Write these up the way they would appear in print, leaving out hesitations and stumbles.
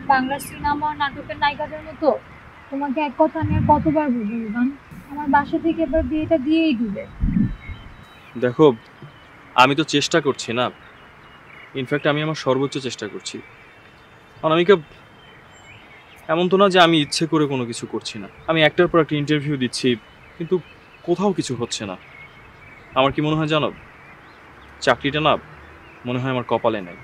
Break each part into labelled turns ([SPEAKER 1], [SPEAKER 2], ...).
[SPEAKER 1] Bangla cinema নাটকের নায়িকাদের মতো তোমাকে এক কথা আমি আর কতবার বলবো রুবান, আমার বাসা থেকে এবার বিয়েটা দিয়েই দিবে।
[SPEAKER 2] দেখো, আমি তো চেষ্টা করছি না, ইনফ্যাক্ট আমি আমার সর্বোচ্চ চেষ্টা করছি। অনামিকা, এমন তো না যে আমি ইচ্ছে করে কোনো কিছু করছি না। আমি একটার পর একটা ইন্টারভিউ দিচ্ছি, কিন্তু কোথাও কিছু হচ্ছে না। আমার কি মনে হয় জানো, চাকরিটা না মনে হয় আমার কপালে নাই।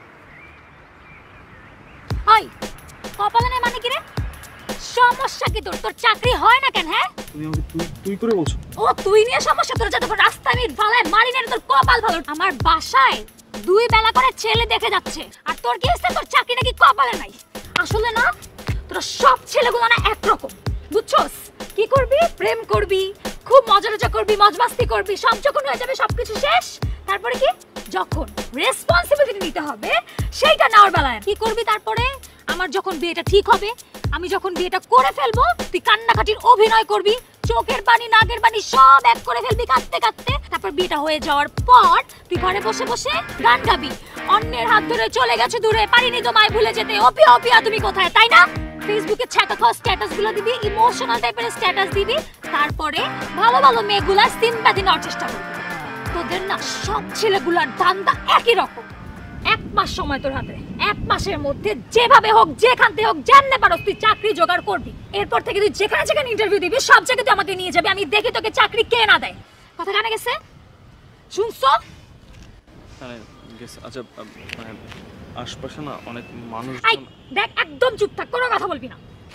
[SPEAKER 1] হাই, কপালে নেই মানে কি রে? সমস্যা কি তোর? তোর চাকরি হয় না কেন? হ্যাঁ,
[SPEAKER 2] তুমি আমাকে তুই তুই করে বলছো?
[SPEAKER 1] ও তুই নিয়ে সমস্যা তোর, যত রাস্তায় আমি ভালায় মারি না, তোর কপাল ভালো। আমার বাসায় দুই বেলা করে ছেলে দেখে যাচ্ছে, আর তোর কি হচ্ছে? তোর চাকরি নাকি কপালে নাই? আসলে না, তোরা সব ছেলেগুলো না একরকম, বুঝছস? কি করবি? প্রেম করবি, খুব মজা টজা করবি, মজমাস্তি করবি, সব যখন হয়ে যাবে সবকিছু শেষ, তারপরে কি? যখন রেসপন্সিবিলিটি নিতে হবে সেইটা নেওয়ার বেলায় কি করবি? তারপরে আমার যখন বিয়েটা ঠিক হবে, আমি যখন বিয়েটা করে ফেলবো, তুই কান্নাকাটির অভিনয় করবি, চোখের পানি নাকের পানি সব এক করে ফেলবি কাঁদতে কাঁদতে। তারপর বিয়েটা হয়ে যাওয়ার পর তুই ঘরে বসে বসে গান গাবি, অন্যের হাত ধরে চলে গেছে দূরে, পারিনি তোমায় ভুলে যেতে, অপিয়া অপিয়া তুমি কোথায়, তাই না? ফেসবুকে ছ্যাঁকা খাওয়া স্ট্যাটাস গুলো দিবি, ইমোশনাল টাইপের স্ট্যাটাস দিবি, তারপরে ভালো ভালো মেয়েগুলা সিম্প্যাথি নেওয়ার চেষ্টা করবি। তোদের না সব ছেলেগুলার ধান্দা একই রকম। এক মাস সময় তোর হাতে, এক মাসের মধ্যে যেভাবে হোক যেখান থেকে হোক যেমনে পারস তুই চাকরি জোগাড় করবি। এরপর থেকে তুই যেখানে যেখানে ইন্টারভিউ দিবি সব জায়গায় তুই আমাকে নিয়ে যাবি, আমি দেখি তোকে চাকরি কে না দেয়। কথা কানে গেছে? শুনছো?
[SPEAKER 2] মানে আচ্ছা, মানে আশপাশে না অনেক মানুষ।
[SPEAKER 1] দেখ, একদম চুপ থাক, কোনো কথা বলবি না।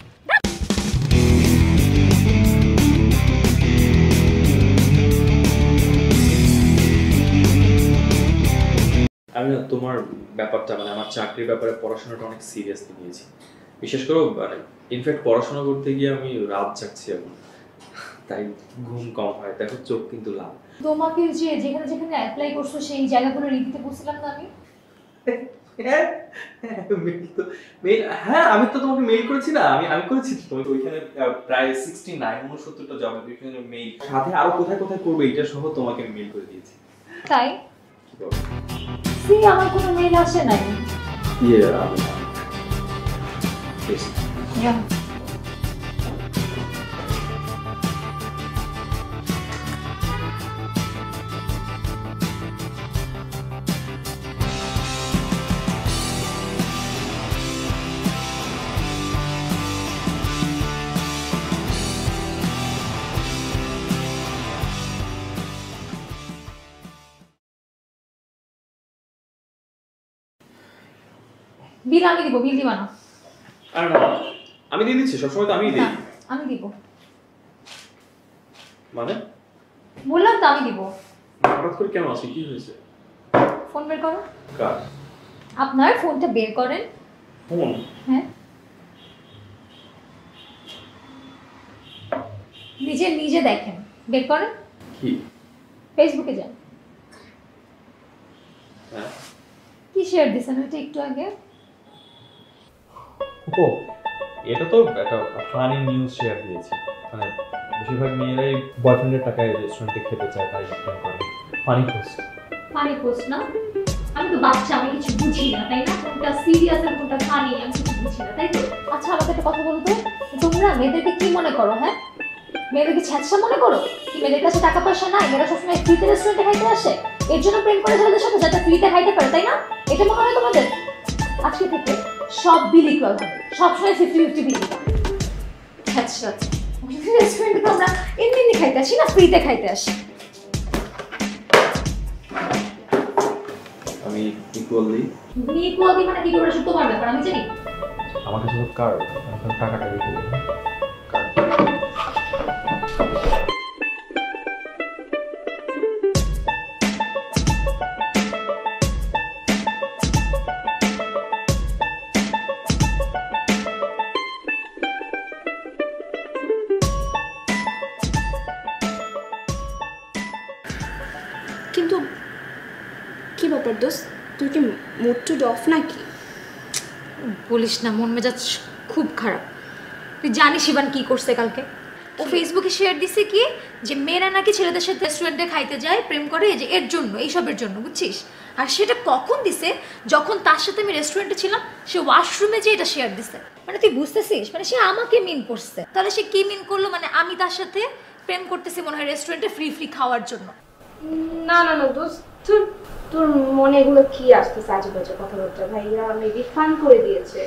[SPEAKER 2] আমি না তোমার ব্যাপারটা, মানে আমার চাকরির ব্যাপারে পড়াশোনাটা অনেক সিরিয়াসলি নিয়েছি। বিশেষ করে মানে ইনফ্যাক্ট পড়াশোনা করতে গিয়ে আমি রাত জাগছি এখন, তাই ঘুম কম হয়। দেখো চোখ কিন্তু লাল।
[SPEAKER 1] তোমাকে যে যেখানে যেখানে অ্যাপ্লাই করছো সেই জায়গাগুলো রিভিউতে বলছিলাম না আমি?
[SPEAKER 2] হ্যাঁ হ্যাঁ, আমি তো তোমাকে মেইল করেছি না, আমি করেছি তো তোমাকে ওইখানে প্রায় 69-69টা জব অ্যাপ্লিকেশনের মেইল, সাথে আরো কোথায় কোথায় করবে এটা সহ তোমাকে মেইল করে দিয়েছি।
[SPEAKER 1] তাই? সি আমার কোনো মেইল আসে নাই।
[SPEAKER 2] ইয়ে আমি
[SPEAKER 1] বিল আমি দিব, বিল দিবা না?
[SPEAKER 2] আর না, আমি দিয়ে দিচ্ছি, সবসময় তো আমিই দিই।
[SPEAKER 1] আমি দিব
[SPEAKER 2] মানে?
[SPEAKER 1] বললাম তো আমি দিব।
[SPEAKER 2] হঠাৎ করে কেন আছে, কি হয়েছে?
[SPEAKER 1] ফোন বের করো।
[SPEAKER 2] কার?
[SPEAKER 1] আপনার ফোনটা বের করেন।
[SPEAKER 2] ফোন?
[SPEAKER 1] হ্যাঁ, নিজে নিজে দেখেন, বের করেন।
[SPEAKER 2] কি?
[SPEAKER 1] ফেসবুকে যান।
[SPEAKER 2] হ্যাঁ,
[SPEAKER 1] কি শেয়ার দিছেন ওইটা একটু আগে?
[SPEAKER 2] ও এটা তো একটা ফানি নিউজ শেয়ার দিয়েছি। মানে বেশিরভাগ মেয়েরাই বয়ফ্রেন্ডের টাকায় রেস্টুরেন্টে খেতে চায়, তাই প্ল্যান করে। Funny post.
[SPEAKER 1] ফানি পোস্ট না? আমি তো বাচ্চা, আমি কিছু বুঝি না, তাই না? কোনটা সিরিয়াস আর কোনটা ফানি আমি কিছু বুঝি না, তাই তো? আচ্ছা আমাকে একটা কথা বলো তো, তোমরা মেয়েদেরকে কি মনে করো? হ্যাঁ, মেয়েদেরকে ছ্যাঁচা মনে করো? কি মেয়েদের কাছে টাকা পয়সা নাই? মেয়েরা সবসময় ফ্রিতে রেস্টুরেন্টে খাইতে আসে, এর জন্য প্রেম করে ছেলেদের সাথে যাতে ফ্রিতে খাইতে পারে, তাই না? এটা মনে হয় তোমাদের? আজকে থেকে সব বিল ইকুয়াল হবে, সবসময় 50-50 বিল দিবা। আচ্ছা আচ্ছা, রেস্টুরেন্টে তো আমরা এমনি এমনি খাইতে আসি না, ফ্রিতে খাইতে আসি।
[SPEAKER 2] আমি ইকুয়ালি
[SPEAKER 1] ইকুয়ালি মানে কি করে? তোমার ব্যাপার, আমি জানি।
[SPEAKER 2] আমার কাছে তো কার্ড, এখন টাকাটা রেখে দেবো।
[SPEAKER 3] কিন্তু কি ব্যাপার দোস্ত, তুই কি মুড টু অফ নাকি?
[SPEAKER 1] বলিস না, মন মেজাজ খুব খারাপ। তুই জানিস শিবান কি করছে কালকে? ও ফেসবুকে শেয়ার দিছে কি যে মেয়েরা নাকি ছেলেদের সাথে রেস্টুরেন্টে খাইতে যায়, প্রেম করে, যে এর জন্য, এইসবের জন্য, বুঝছিস? আর সেটা কখন দিছে? যখন তার সাথে আমি রেস্টুরেন্টে ছিলাম, সে ওয়াশরুমে যে এটা শেয়ার দিছে। মানে তুই বুঝতেছিস, মানে সে আমাকে মিন করছে। তাহলে সে কি মিন করলো? মানে আমি তার সাথে প্রেম করতেছি মনে হয় রেস্টুরেন্টে ফ্রি ফ্রি খাওয়ার জন্য।
[SPEAKER 3] না না না দোস্ত, তোর মনে এগুলো কি আসতেছে আজে বাজে কথাবার্তা? ভাইয়া মেবি ফান করে দিয়েছে।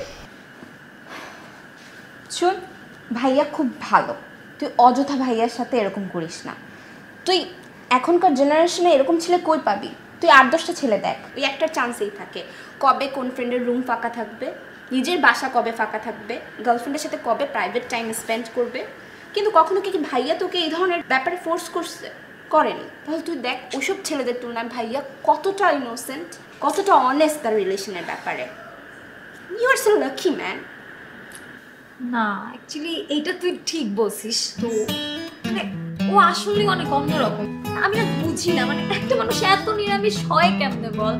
[SPEAKER 4] শোন, ভাইয়া খুব ভালো, তুই অযথা ভাইয়ার সাথে এরকম করিস না। তুই এখনকার জেনারেশনে এরকম ছেলে কই পাবি? তুই 8-10টা ছেলে দেখ, ওই একটা চান্সেই থাকে। কবে কোন ফ্রেন্ডের রুম ফাঁকা থাকবে, নিজের বাসা কবে ফাঁকা থাকবে, গার্লফ্রেন্ডের সাথে কবে প্রাইভেট টাইম স্পেন্ড করবে। কিন্তু কখনো কি ভাইয়া তোকে এই ধরনের ব্যাপারে ফোর্স করছে? করেনি। তাহলে তুই দেখ ওসব ছেলেদের তুলনায় ভাইয়া কতটা ইনোসেন্ট, কতটা অনেস্ট তার রিলেশনের ব্যাপারে। You are so lucky man.
[SPEAKER 1] না, অ্যাকচুয়ালি এইটা তুই ঠিক বলছিস। তো মানে ও আসলে অনেক অন্যরকম। আমি না বুঝি না, মানে একটা মানুষ এত নিরামিষ হয় কেমনে বল?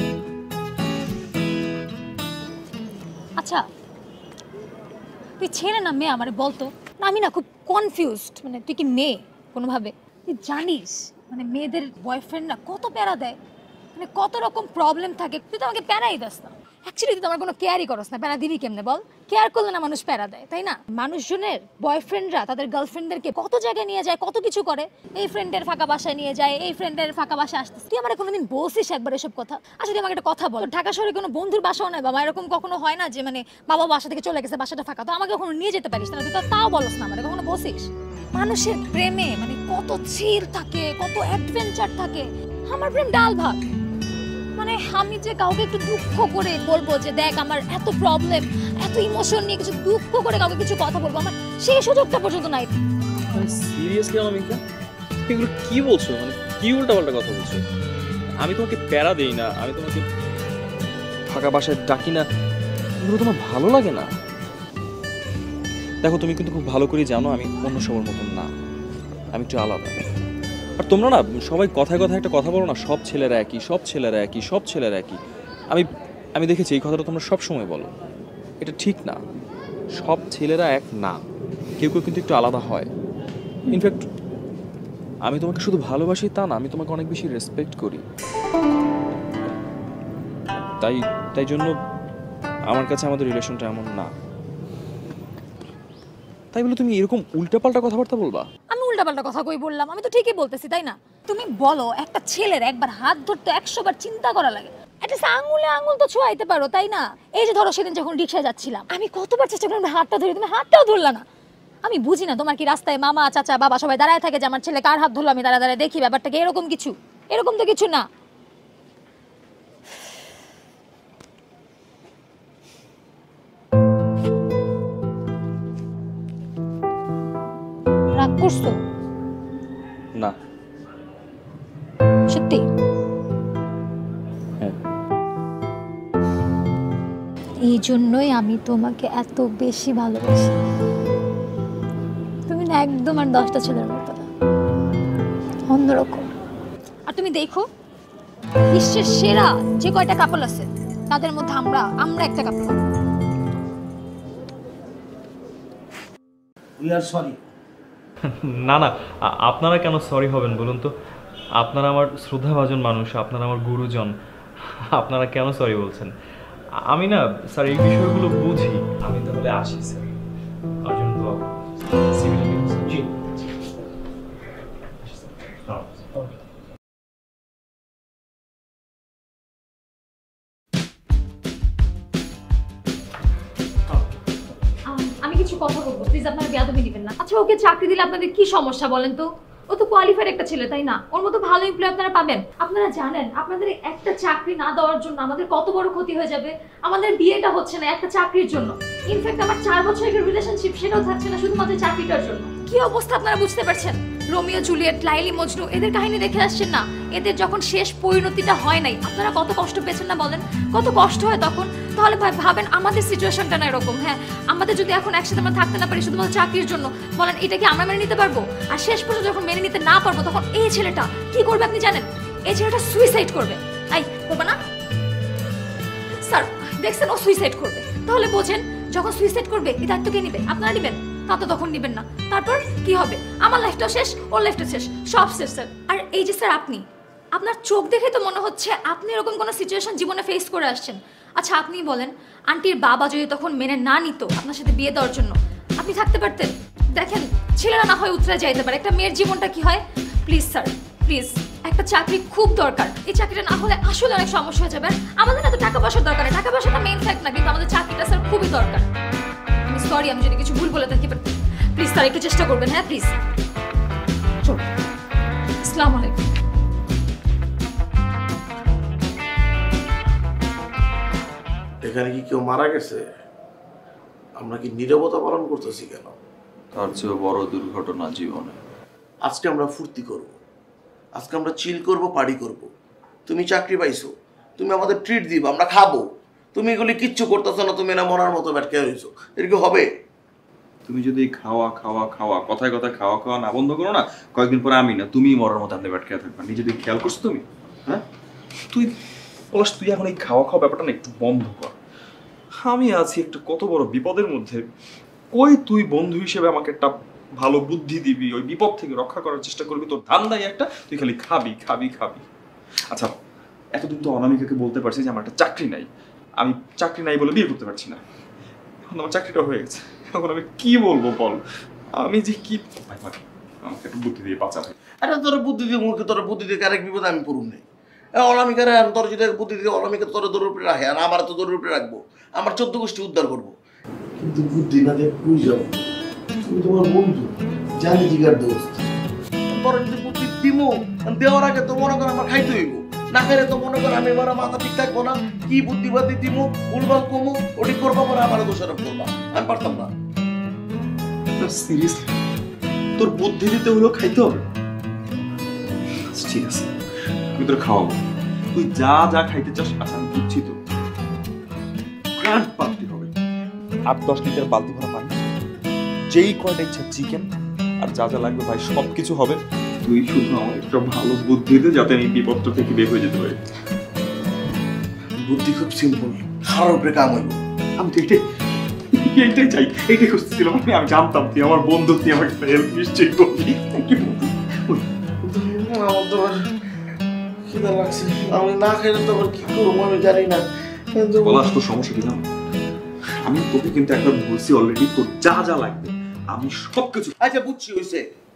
[SPEAKER 1] আচ্ছা, তুই ছেলে না মেয়ে আমারে বলতো? না আমি না খুব কনফিউজড। মানে তুই কি মেয়ে কোনোভাবে? তুই জানিস মানে মেয়েদের বয়ফ্রেন্ড না কত প্যারা দেয়, মানে কত রকম প্রবলেম থাকে। তুই তো আমাকে প্যারাই দাস না। অ্যাকচুয়ালি তুই তো আমার কোনো কেয়ারই করস না। প্যারা দিবি কেমনে বল? কেয়ার করলে না মানুষ প্যারা দেয়, তাই না? মানুষজনের বয়ফ্রেন্ডরা তাদের গার্লফ্রেন্ডদেরকে কত জায়গায় নিয়ে যায়, কত কিছু করে। এই ফ্রেন্ডের ফাঁকা বাসায় নিয়ে যায়, এই ফ্রেন্ডের ফাঁকা বাসায় আসতেছে। তুই আমার কোনোদিন বলছিস একবার এসব কথা? আচ্ছা তুই আমাকে একটা কথা বল, ঢাকা শহরে কোনো বন্ধুর বাসাও নাই বাবা, এরকম কখনো হয় না যে মানে বাবা বাসা থেকে চলে গেছে, বাসাটা ফাঁকা, তো আমাকে কখনো নিয়ে যেতে পারিস না? তুই তো তাও বলস না আমাকে, কখনো বলছিস? মানুষের প্রেমে মানে কত চিল থাকে, কত অ্যাডভেঞ্চার থাকে। আমার প্রেম ডাল ভাত। মানে আমি যে কাউকে একটু দুঃখ করে বলবো যে দেখ আমার এত প্রবলেম, এত ইমোশন নিয়ে কিছু দুঃখ করে কাউকে কিছু কথা বলবো, আমার সেই সুযোগটা পর্যন্ত নাই।
[SPEAKER 2] সিরিয়াসলি অনামিকা, এগুলো কি বলছো? মানে কি উল্টাপাল্টা কথা বলছো? আমি তোমাকে প্যারা দেই না, আমি তোমাকে ফাঁকা বাসায় ডাকি না, এগুলো তোমার ভালো লাগে না? দেখো তুমি কিন্তু খুব ভালো করে জানো আমি অন্য সবার মতন না, আমি একটু আলাদা। আর তোমরা না সবাই কথায় কথায় একটা কথা বলো না, সব ছেলেরা একই, সব ছেলেরা একই, সব ছেলেরা একই। আমি আমি দেখেছি এই কথাটা তোমরা সব সময় বলো, এটা ঠিক না। সব ছেলেরা এক না, কেউ কেউ কিন্তু একটু আলাদা হয়। ইনফ্যাক্ট আমি তোমাকে শুধু ভালোবাসি তা না, আমি তোমাকে অনেক বেশি রেসপেক্ট করি। তাই জন্য আমার কাছে আমাদের রিলেশনটা এমন না। তাই বলে তুমি এরকম উল্টাপাল্টা কথাবার্তা বলবা?
[SPEAKER 1] আমি উল্টাপাল্টা কথা কই বললাম? আমি তো ঠিকই বলতেছি, তাই না? তুমি বলো একটা ছেলের একবার হাত ধরতে 100 বার চিন্তা করা লাগে। একটা আঙুলে আঙুল তো ছোঁয়াইতে পারো, তাই না? এই যে ধরো সেদিন যখন রিকশায় যাচ্ছিলাম, আমি কতবার চেষ্টা করলাম হাতটা ধরি, তুমি হাতটাও ধরলা না। আমি বুঝি না তোমার কি রাস্তায় মামা চাচা বাবা সবাই দাঁড়ায় থাকে যে আমার ছেলে কার হাত ধরলো, আমি দাঁড়ায় দাঁড়ায় দেখি ব্যাপারটাকে, এরকম কিছু? এরকম তো কিছু না। রাগ করছো?
[SPEAKER 2] না।
[SPEAKER 1] সত্যি?
[SPEAKER 2] হ্যাঁ।
[SPEAKER 1] এই জন্যই আমি তোমাকে এত বেশি ভালোবাসি। তুমি না একদম আর 10টা ছেলের মতো না, অন্যরকম। আর তুমি দেখো বিশ্বের সেরা যে কয়টা কাপল আছে তাদের মধ্যে আমরা একটা কাপল।
[SPEAKER 5] We are sorry.
[SPEAKER 2] না না, আপনারা কেন সরি হবেন বলুন তো? আপনারা আমার শ্রদ্ধাভাজন মানুষ, আপনারা আমার গুরুজন, আপনারা কেন সরি বলছেন? আমি না স্যার এই বিষয়গুলো বুঝি। আমি তাহলে আসি স্যার, আমার জন্য দোয়া করুন। জি।
[SPEAKER 1] আমি কিছু কথা বলবো, প্লিজ আপনারা বেয়াদবি দিবেন না। আচ্ছা ওকে চাকরি দিলে আপনাদের কি সমস্যা বলেন তো? ও তো কোয়ালিফাইড একটা ছেলে, তাই না? ওর মতো ভালো এমপ্লয় আপনারা পাবেন। আপনারা জানেন আপনাদের একটা চাকরি না দেওয়ার জন্য আমাদের কত বড় ক্ষতি হয়ে যাবে। আমাদের বিয়েটা হচ্ছে না একটা চাকরির জন্য। ইনফ্যাক্ট আমার 4 বছরের রিলেশনশিপ সেটাও থাকছে না শুধুমাত্র চাকরিটার জন্য। কি অবস্থা আপনারা বুঝতে পারছেন? রোমিও জুলিয়েট, লাইলি মজনু, এদের কাহিনী দেখে আসছেন না? এদের যখন শেষ পরিণতিটা হয় নাই, আপনারা কত কষ্ট পেয়েছেন না বলেন? কত কষ্ট হয় তখন। তাহলে ভাবেন আমাদের সিচুয়েশনটা না এরকম। হ্যাঁ, আমাদের যদি এখন একসাথে আমরা থাকতে না পারি শুধুমাত্র চাকরির জন্য, বলেন এটা কি আমরা মেনে নিতে পারবো? আর শেষ পর্যন্ত যখন মেনে নিতে না পারবো তখন এই ছেলেটা কি করবে আপনি জানেন? এই ছেলেটা সুইসাইড করবে। আই করবে না স্যার? দেখছেন ও সুইসাইড করবে। তাহলে বোঝেন যখন সুইসাইড করবে এই দায়িত্ব কে নিবে? আপনারা নিবেন? তা তো তখন নিবেন না। তারপর কি হবে? আমার লাইফটাও শেষ, ওর লাইফটা শেষ, সব শেষ স্যার। আর এই যে স্যার আপনি আপনার চোখ দেখে তো মনে হচ্ছে আপনি এরকম কোনো সিচুয়েশন জীবনে ফেস করে আসছেন। আচ্ছা আপনিই বলেন, আন্টির বাবা যদি তখন মেনে না নিত আপনার সাথে বিয়ে দেওয়ার জন্য, আপনি থাকতে পারতেন? দেখেন, ছেলেরা না হয় উতরে যাইতে পারে, একটা মেয়ের জীবনটা কি হয়? প্লিজ স্যার, প্লিজ, একটা চাকরি খুব দরকার। এই চাকরিটা না হলে আসলে অনেক সমস্যা হয়ে যাবে। আমাদের না তো টাকা পয়সার দরকার নেই, টাকা পয়সাটা মেইন ফ্যাক্ট না, কিন্তু আমাদের চাকরিটা স্যার খুবই দরকার। আমি সরি, আমি যদি কিছু ভুল বলে থাকি, প্লিজ স্যার একটু চেষ্টা করবেন। হ্যাঁ প্লিজ। চল, আসসালামু আলাইকুম।
[SPEAKER 5] এখানে কি কেউ মারা গেছে? আমরা কি নীরবতা পালন করতেছি কেন?
[SPEAKER 6] তার চেয়ে বড় দুর্ঘটনা জীবনে।
[SPEAKER 5] আজকে আমরা ফুর্তি করব, আজকে আমরা চিল করব, পার্টি করব। তুমি চাকরি পাইছো, তুমি আমাদের ট্রিট দিবা, আমরা খাবো। তুমি এগুলি কিচ্ছু করতেছো না, তুমি না মরার মতো ব্যাটকে রয়েছো। এর কি হবে?
[SPEAKER 6] তুমি যদি খাওয়া খাওয়া খাওয়া কথায় কথায় খাওয়া খাওয়া না বন্ধ করো না, কয়েকদিন পরে আমি না তুমি মরার মতো আপনি ব্যাট খেয়ে থাকবা। নিজে দিকে খেয়াল করছো তুমি? হ্যাঁ, তুই তুই এখন এই খাওয়া খাওয়া ব্যাপারটা না একটু বন্ধ কর। আমি আছি একটু কত বড় বিপদের মধ্যে, কই তুই বন্ধু হিসেবে আমাকে একটা ভালো বুদ্ধি দিবি, ওই বিপদ থেকে রক্ষা করার চেষ্টা করবি। তোর ধান্দাই একটা, তুই খালি খাবি খাবি খাবি। আচ্ছা, এতদিন তো অনামিকাকে বলতে পারছি যে আমার একটা চাকরি নাই, আমি চাকরি নাই বলে বিয়ে করতে পারছি না। এখন আমার চাকরিটা হয়ে গেছে, এখন আমি কি বলবো বল? আমি যে কি, আমাকে একটু বুদ্ধি দিয়ে বাঁচা ভাই।
[SPEAKER 5] আরে তোর বুদ্ধি দিয়ে মুখে, তোর বুদ্ধি দিয়ে আরেক বিপদে আমি পড়ুন নেই। অনামিকারে তোর যদি বুদ্ধি দিয়ে অনামিকা তোর দৌড়ের উপরে রাখে, আর আমার তো দৌড়ের উপরে রাখবো, আমার 14 গোষ্ঠী উদ্ধার করবো। কিন্তু বুদ্ধি না দিয়ে পুই যাবো। তুমি তোমার বন্ধু, জানি জিগার দোস্ত, তোর যদি বুদ্ধি দিমো, দেওয়ার আগে তো মনে কর আমার খাইতে হইব, না খাইলে তো মনে কর আমি আমার মাথা ঠিক থাকবো না। কি বুদ্ধিবাদী দিমো, ভুলভাল কমো, ওটি করবো পরে আমার দোষারোপ করবা, আমি পারতাম না।
[SPEAKER 6] সিরিয়াসলি তোর বুদ্ধি দিতে হলো খাইতে হবে? ঠিক আছে, আমি তোর খাওয়াবো, তুই যা যা খাইতে চাস। আচ্ছা আমি বুঝছি তো, গ্র্যান্ড পার্টি হবে, 8-10 লিটার বালতি ভরা পানি, যেই কয়টা ইচ্ছা চিকেন, আর যা যা লাগবে ভাই সবকিছু হবে। তুই শুধু আমার একটা ভালো বুদ্ধি দে যাতে আমি বিপদটা থেকে বের হয়ে যেতে পারি।
[SPEAKER 5] বুদ্ধি খুব সিম্পল, খারাপ উপরে কাম হইব।
[SPEAKER 6] আমি তো এইটাই চাই, এইটাই খুঁজছিলাম। আমি জানতাম তুই আমার বন্ধু, তুই আমাকে হেল্প নিশ্চয়ই করবি।
[SPEAKER 5] আমার তো খিদা লাগছে, আমি না খেলে তো আবার কি করবো আমি জানি না।
[SPEAKER 6] পলাশ, তোর সমস্যা কি জানো? আমি তোকে কিন্তু একবার বলছি অলরেডি, তোর যা যা লাগবে আমি সবকিছু।
[SPEAKER 5] আচ্ছা বুঝছি, হয়েছে।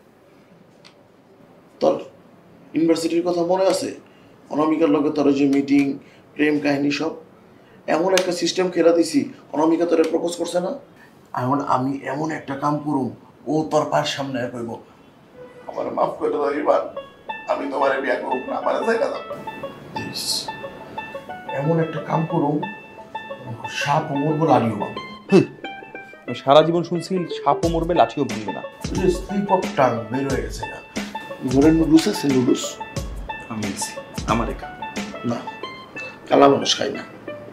[SPEAKER 5] তোর ইউনিভার্সিটির কথা মনে আছে? অনামিকার লগে তোর যে মিটিং, প্রেম কাহিনী সব, এমন একটা সিস্টেম খেলা দিছি, অনামিকা তোরে প্রপোজ করছে না? এখন আমি এমন একটা কাম করুম, ও তোর পায়ের সামনে কইব, আমার মাফ করে দাও এবার, আমি তোমার বিয়ে করব না, আমার জায়গা দাও। এমন একটা কাম করুম, সাপ মরবো, লাড়িও ভাঙবো।
[SPEAKER 6] আমি সারা জীবন শুনছি সাপও মরবে লাঠিও ভাঙবে না।
[SPEAKER 5] স্লিপ অফ টাং বের হয়ে গেছে না। ঘরের নুডলস আছে, নুডলস
[SPEAKER 6] আমি এসেছি, আমার একা
[SPEAKER 5] না, কালা মানুষ খাই না।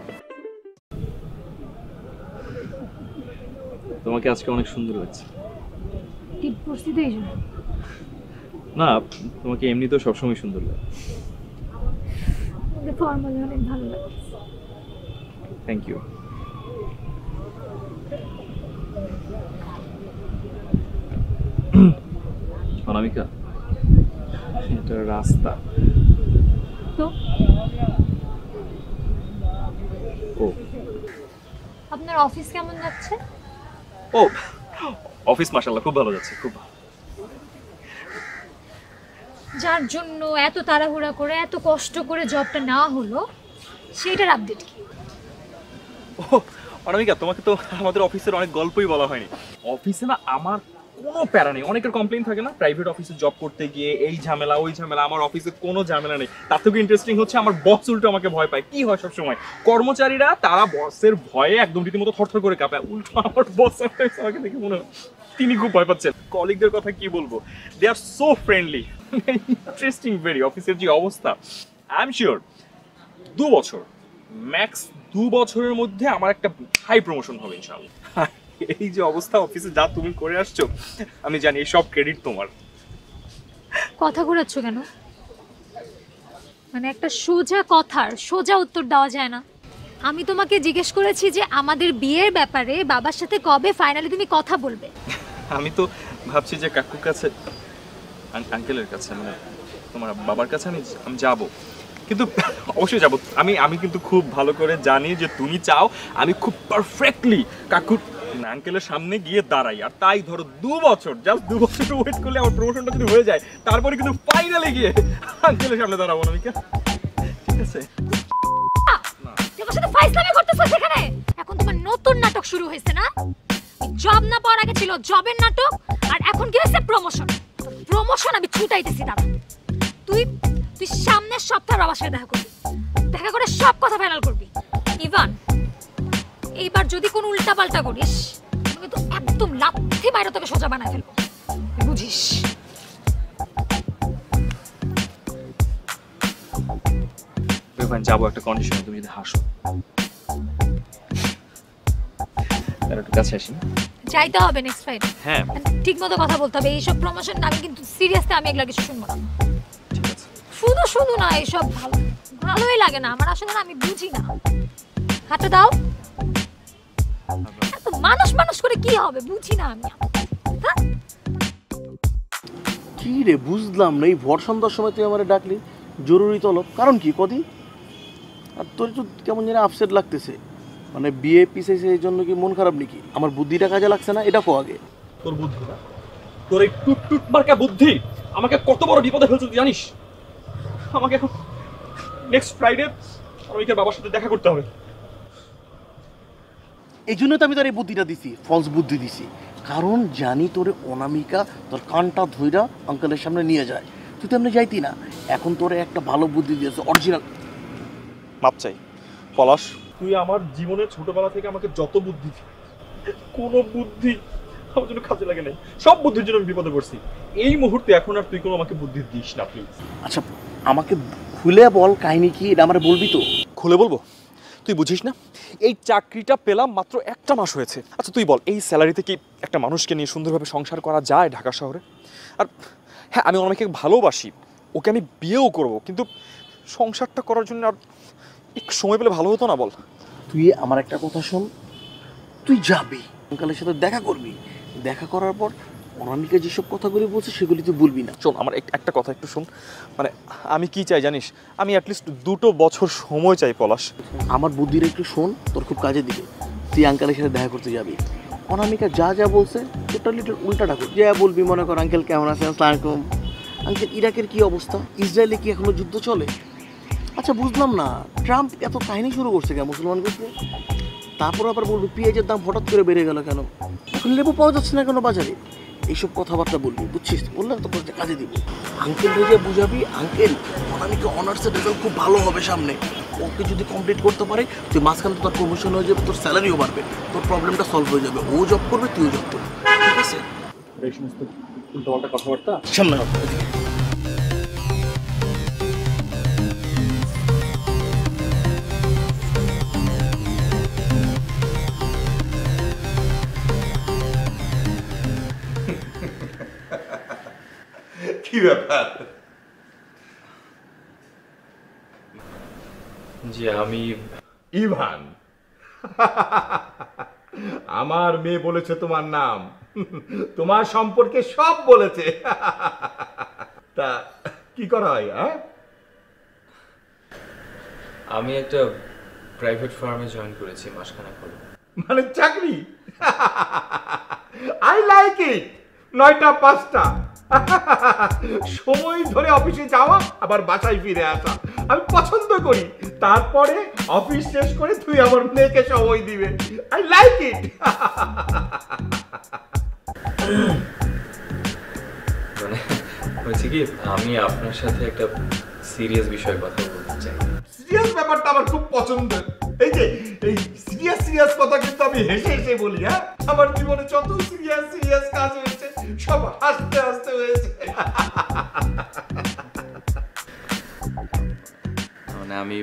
[SPEAKER 2] তোমাকে আজকে অনেক সুন্দর লাগছে।
[SPEAKER 1] টিপ করছি তো এই জন্য।
[SPEAKER 2] না, তোমাকে এমনিতেও সবসময় সুন্দর লাগে।
[SPEAKER 1] ফর্মালি অনেক ভালো লাগে।
[SPEAKER 2] Thank you. অনামিকা, এটা রাস্তা
[SPEAKER 1] তো
[SPEAKER 2] ও
[SPEAKER 1] আপনার অফিস কেমন যাচ্ছে?
[SPEAKER 2] ও অফিস মাশাআল্লাহ খুব ভালো যাচ্ছে, খুব ভালো।
[SPEAKER 1] যার জন্য এত তাড়াহুড়া করে এত কষ্ট করে জবটা নেওয়া হলো, সেইটার আপডেট কি?
[SPEAKER 2] ও অনামিকা, তোমাকে তো আমাদের অফিসের অনেক গল্পই বলা হয়নি। অফিসে না আমার কোনো প্যারা নেই। অনেকের কমপ্লেইন থাকে না প্রাইভেট অফিসে জব করতে গিয়ে এই ঝামেলা ওই ঝামেলা, আমার অফিসে কোনো ঝামেলা নেই। তার থেকে ইন্টারেস্টিং হচ্ছে আমার বস উল্টো আমাকে ভয় পায়। কি হয় সবসময় কর্মচারীরা তারা বসের ভয়ে একদম রীতিমতো থরথর করে কাঁপায়, উল্টো আমার বস আমাকে দেখে মনে হয় তিনি খুব ভয় পাচ্ছেন। কলিগদের কথা কি বলবো, they are so friendly, interesting very. অফিসের যে অবস্থা, আই এম শিওর 2 বছর ম্যাক্স, 2 বছরের মধ্যে আমার একটা হাই প্রমোশন হবে ইনশাআল্লাহ। এই যে অবস্থা অফিসে যা তুমি করে আসছো, আমি জানি এই সব ক্রেডিট তোমার।
[SPEAKER 1] কথা ঘোরাচ্ছ কেন? মানে একটা সোজা কথার সোজা উত্তর দেওয়া যায় না? আমি তোমাকে জিজ্ঞেস করেছি যে আমাদের বিয়ের ব্যাপারে বাবার সাথে কবে ফাইনালি তুমি কথা বলবে।
[SPEAKER 2] আমি তো ভাবছি যে কাকুর কাছে, আঙ্কেলের কাছে, মানে তোমার বাবার কাছে আমি আমি যাব, কিন্তু অবশ্যই যাব। আমি কিন্তু খুব ভালো করে জানি যে তুমি চাও আমি খুব পারফেক্টলি কাকুর আঙ্কেলের সামনে গিয়ে দাঁড়াই, আর তাই ধরো 2 বছর, জাস্ট 2 বছর ওয়েট করলে আমার প্রমোশনটা যদি হয়ে যায়, তারপরে কিন্তু ফাইনালি গিয়ে আঙ্কেলের সামনে দাঁড়াবো অনামিকা, ঠিক আছে?
[SPEAKER 1] তোমার সাথে ফাইজলামি করতেছো সেখানে। এখন তোমার নতুন নাটক শুরু হয়েছে না? জব না পাওয়ার আগে ছিল জবের নাটক, আর এখন কি হয়েছে প্রমোশন। প্রমোশন আমি ছুটাইতেছি দাদা। তুই সামনের সপ্তাহে বাবার সাথে দেখা করে সব কথা ফাইনাল করবি। ইভান, এইবার যদি কোনো উল্টা পাল্টা করিস আমি তো একদম লাথি মাইরা তোকে সোজা বানায় ফেলবো, বুঝিস?
[SPEAKER 2] যাবো একটা কন্ডিশনে, তুমি যদি হাসো। তার একটু কাছে আসি।
[SPEAKER 1] যাইতে হবে নেক্সট ফ্রাইডে।
[SPEAKER 2] হ্যাঁ
[SPEAKER 1] ঠিক মতো কথা বলতে হবে। এইসব প্রমোশন আমি কিন্তু সিরিয়াসলি আমি এগুলা কিছু শুনবো না।
[SPEAKER 2] ঠিক আছে।
[SPEAKER 1] শুধু না এইসব ভালোই লাগে না আমার, আসলে আমি বুঝি না। হাতে দাও। এত মানুষ করে কি হবে বুঝি না আমি।
[SPEAKER 5] কি রে বুঝলাম না, এই ভর সন্ধ্যার সময় তুই আমারে ডাকলি জরুরি তলব, কারণ কি কদি? আর তোর তো কেমন যেন আপসেট লাগতেছে, মানে বিয়ে পিছাইছে এই জন্য কি মন খারাপ নাকি? আমার বুদ্ধিটা কাজে লাগছে না, এটা কো আগে।
[SPEAKER 2] তোর বুদ্ধি না, তোর এই টুট মার্কা বুদ্ধি আমাকে কত বড় বিপদে ফেলছে তুই জানিস? আমাকে এখন নেক্সট ফ্রাইডে অনামিকার বাবার সাথে দেখা করতে হবে।
[SPEAKER 5] এই জন্য তো আমি তোর এই বুদ্ধিটা দিছি, ফলস বুদ্ধি দিছি, কারণ জানি তোরে অনামিকা তোর কানটা ধইরা আঙ্কেলের সামনে নিয়ে যায়, তুই তো এমনি যাইতি না। এখন তোরে একটা ভালো বুদ্ধি দিয়েছে, অরিজিনাল।
[SPEAKER 2] মাপ চাই পলাশ, তুই আমার জীবনে ছোটবেলা থেকে আমাকে যত বুদ্ধি, কোনো বুদ্ধি আমার জন্য কাজে লাগে নাই। সব বুদ্ধির জন্য আমি বিপদে পড়ছি। এই মুহূর্তে এখন আর তুই কোনো আমাকে বুদ্ধি দিস না প্লিজ।
[SPEAKER 5] আচ্ছা আমাকে খুলে বল কাহিনী কি, এটা আমার বলবি তো?
[SPEAKER 2] খুলে বলবো? তুই বুঝিস না, এই চাকরিটা পেলাম মাত্র 1 মাস হয়েছে। আচ্ছা তুই বল, এই স্যালারিতে কি একটা মানুষকে নিয়ে সুন্দরভাবে সংসার করা যায় ঢাকা শহরে? আর হ্যাঁ, আমি অনেকে ভালোবাসি, ওকে আমি বিয়েও করব, কিন্তু সংসারটা করার জন্য আর একটু সময় পেলে ভালো হতো না বল?
[SPEAKER 5] তুই আমার একটা কথা শোন, তুই যাবি আঙ্কেলের সাথে দেখা করবি, দেখা করার পর অনামিকা যেসব কথাগুলি বলছে সেগুলি তুই বলবি না।
[SPEAKER 2] শোন, আমার একটা কথা একটু শোন, মানে আমি কি চাই জানিস? আমি অ্যাটলিস্ট 2 বছর সময় চাই পলাশ।
[SPEAKER 5] আমার বুদ্ধিটা একটু শোন, তোর খুব কাজে দিবে। তুই আঙ্কেলের সাথে দেখা করতে যাবি, অনামিকা যা বলছে টোটালি উল্টাটা কর। যা বলবি, মনে কর আঙ্কেল কেমন আছে, আসসালামু আলাইকুম আঙ্কেল, ইরাকের কি অবস্থা, ইসরায়েলে কি এখনো যুদ্ধ চলে? আচ্ছা বুঝলাম না, ট্রাম্প এত কাহিনী শুরু করছে কেন মুসলমান করতে? তারপর আবার বলবি পেঁয়াজের দাম হঠাৎ করে বেড়ে গেল কেন, এখন লেবু পাওয়া যাচ্ছে না কেন বাজারে? এইসব কথাবার্তা বলবি, বুঝছিস? বললাম তো কাজে দিব। আঙ্কেল বুঝে বুঝাবি, আঙ্কেল অনামিকা অনার্সের রেজাল্ট খুব ভালো হবে সামনে, ওকে যদি কমপ্লিট করতে পারে তুই মাঝখানে তোর প্রমোশন হয়ে যাবে, তোর স্যালারিও বাড়বে, তোর প্রবলেমটা সলভ হয়ে যাবে, ও জব করবে তুইও জব করবি, ঠিক আছে?
[SPEAKER 2] এই সমস্ত উল্টোপাল্টা কথাবার্তা
[SPEAKER 5] সামনে হবে।
[SPEAKER 7] কি ব্যাপার?
[SPEAKER 2] জি আমি
[SPEAKER 7] ইভান। আমার মেয়ে বলেছে তোমার নাম, তোমার সম্পর্কে সব বলেছে। তা কি করা হয়? হ্যাঁ,
[SPEAKER 8] আমি একটা প্রাইভেট ফার্মে জয়েন করেছি মাসখানেক হলো।
[SPEAKER 7] মানে চাকরি? আই লাইক ইট। 9টা 5টা সময় ধরে অফিসে যাওয়া, আবার বাসায় ফিরে আসা আমি পছন্দ করি। তারপরে অফিস শেষ করে তুই আমার মেয়েকে সময় দিবে। I like it.
[SPEAKER 8] মানে হয়েছে কি, আমি আপনার সাথে একটা সিরিয়াস বিষয়ে কথা বলতে চাই।
[SPEAKER 7] সিরিয়াস ব্যাপারটা আমার খুব পছন্দের। এই যে এই সিরিয়াস কথা কিন্তু আমি হেসে বলি। হ্যাঁ, আমার জীবনে যত সিরিয়াস কাজ হয়েছে সব হাসতে হয়েছে।
[SPEAKER 8] মানে আমি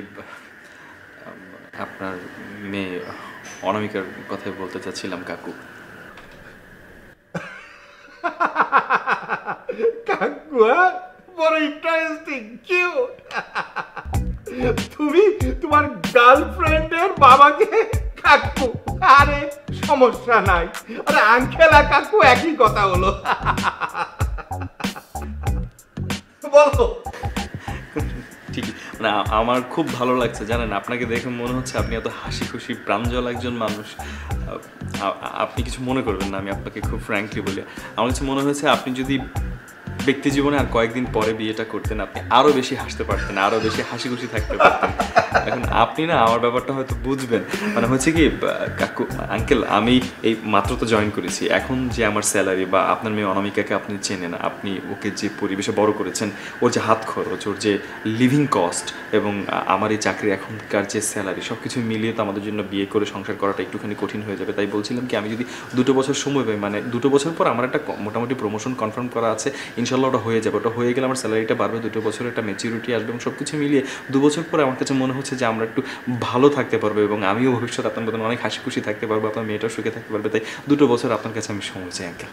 [SPEAKER 8] আপনার মেয়ে অনামিকার কথাই বলতে চাচ্ছিলাম কাকু।
[SPEAKER 7] কাকু? হ্যাঁ, বড় ইন্টারেস্টিং, কিউট। তুমি তোমার গার্লফ্রেন্ডের বাবাকে কাকু? আরে সমস্যা নাই, আরে আঙ্কেল আর কাকু একই কথা হলো। বলো।
[SPEAKER 8] না আমার খুব ভালো লাগছে জানেন, আপনাকে দেখে মনে হচ্ছে আপনি এত হাসি খুশি প্রাঞ্জল একজন মানুষ। আপনি কিছু মনে করবেন না, আমি আপনাকে খুব ফ্র্যাঙ্কলি বলি, আমার কাছে মনে হয়েছে আপনি যদি ব্যক্তি জীবনে আর কয়েকদিন পরে বিয়েটা করতেন, আপনি আরও বেশি হাসতে পারতেন, আরও বেশি হাসি খুশি থাকতে পারতেন। এখন আপনি না আমার ব্যাপারটা হয়তো বুঝবেন, মানে হচ্ছে কি কাকু আঙ্কেল, আমি এই মাত্র তো জয়েন করেছি, এখন যে আমার স্যালারি বা আপনার মেয়ে অনামিকাকে আপনি চেনেন, আপনি ওকে যে পরিবেশে বড় করেছেন, ওর যে হাত খরচ, ওর যে লিভিং কস্ট এবং আমার এই চাকরি এখনকার যে স্যালারি, সব কিছু মিলিয়ে তো আমাদের জন্য বিয়ে করে সংসার করাটা একটুখানি কঠিন হয়ে যাবে। তাই বলছিলাম কি আমি যদি 2 বছর সময় পাই, মানে 2 বছর পর আমার একটা মোটামুটি প্রমোশন কনফার্ম করা আছে, ইনশাল্লাহ ওটা হয়ে যাবে। ওটা হয়ে গেলে আমার স্যালারিটা বাড়বে, 2 বছর একটা ম্যাচিউরিটি আসবে এবং সব কিছু মিলিয়ে 2 বছর পরে আমার কাছে মনে হচ্ছে যে আমরা একটু ভালো থাকতে পারবো এবং আমিও ভবিষ্যৎ আপনার মতন অনেক হাসি খুশি থাকতে পারবো, আপনার মেয়েটাও সুখে থাকতে পারবে। তাই 2 বছর আপনার কাছে আমি সময় চাই আঙ্কেল।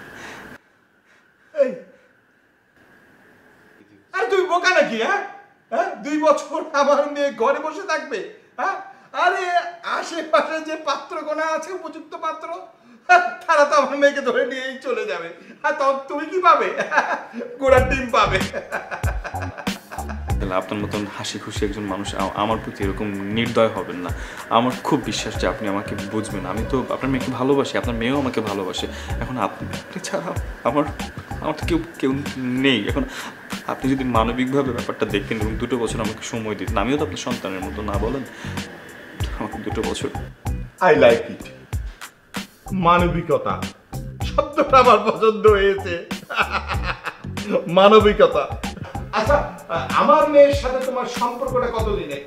[SPEAKER 7] আর তুই বোকা নাকি? হ্যাঁ, 2 বছর আমার মেয়ে ঘরে বসে থাকবে? হ্যাঁ, আরে আশেপাশে যে পাত্রগণা আছে, উপযুক্ত পাত্র, তারা তো আমার মেয়েকে ধরে নিয়েই চলে যাবে। আর তখন তুমি কি পাবে? গোড়ার ডিম পাবে।
[SPEAKER 8] আপনার মতন হাসি খুশি একজন মানুষ আমার প্রতি এরকম নির্দয় হবেন না। আমার খুব বিশ্বাস যে আপনি আমাকে বুঝবেন। আমি তো আপনার মেয়েকে ভালোবাসি, আপনার মেয়েও আমাকে ভালোবাসে। এখন আপনি ছাড়া আমার তো কেউ নেই। এখন আপনি যদি মানবিকভাবে ব্যাপারটা দেখতেন এবং 2 বছর আমাকে সময় দিতেন, আমিও তো আপনার সন্তানের মতো, না বলেন? আমাকে 2 বছর।
[SPEAKER 7] I like it. মানবিকতা শব্দটা আমার পছন্দ হয়েছে। মানবিকতা। আচ্ছা, আমার মেয়ের সাথে তোমার সম্পর্কটা কতদিনে?